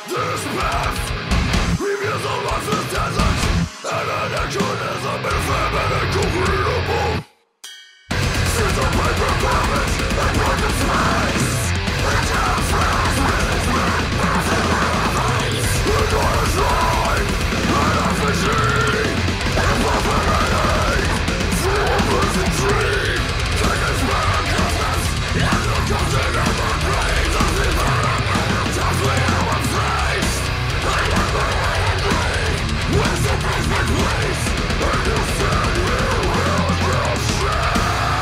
This path reveals a lifeless desert, and an anachronism infinite and she's a paper puppet and broken space. And now friends with its face. The door is dry, and a fishing, and perforating. Through a losing tree, take its man cosmos, and the cousin of the brains of the murder. Just we have a face. I want my way and me. Where's the basement place? And you said you will share.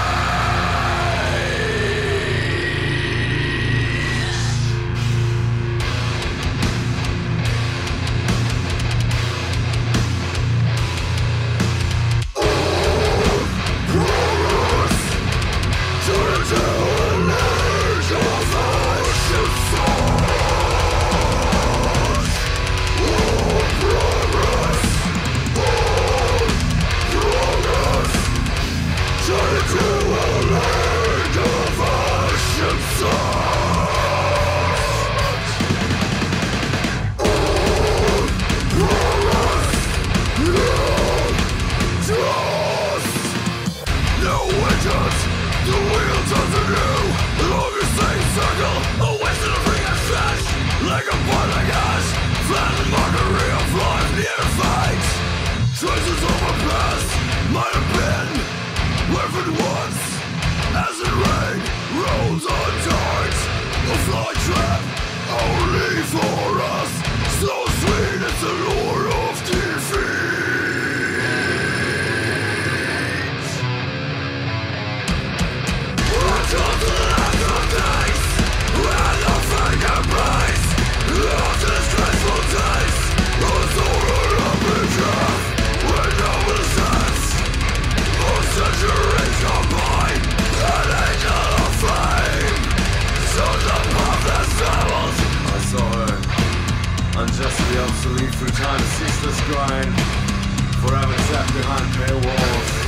The wheel doesn't do along the same circle, a waste of free and flesh, like a boiling ash, flat mockery of life near fate. Traces of a past might have been lived once, as the rain rolls on tides. A fly trap only for us, so sweet it's the lure of defeat. To the land of days, where no finger breaks, lost in stressful days, a soul of betrayal, where no one stands. For centuries gone by, an angel of flame, sons of pathless devils. I saw her, unjustly obsolete through time's ceaseless grind, forever trapped behind pale walls.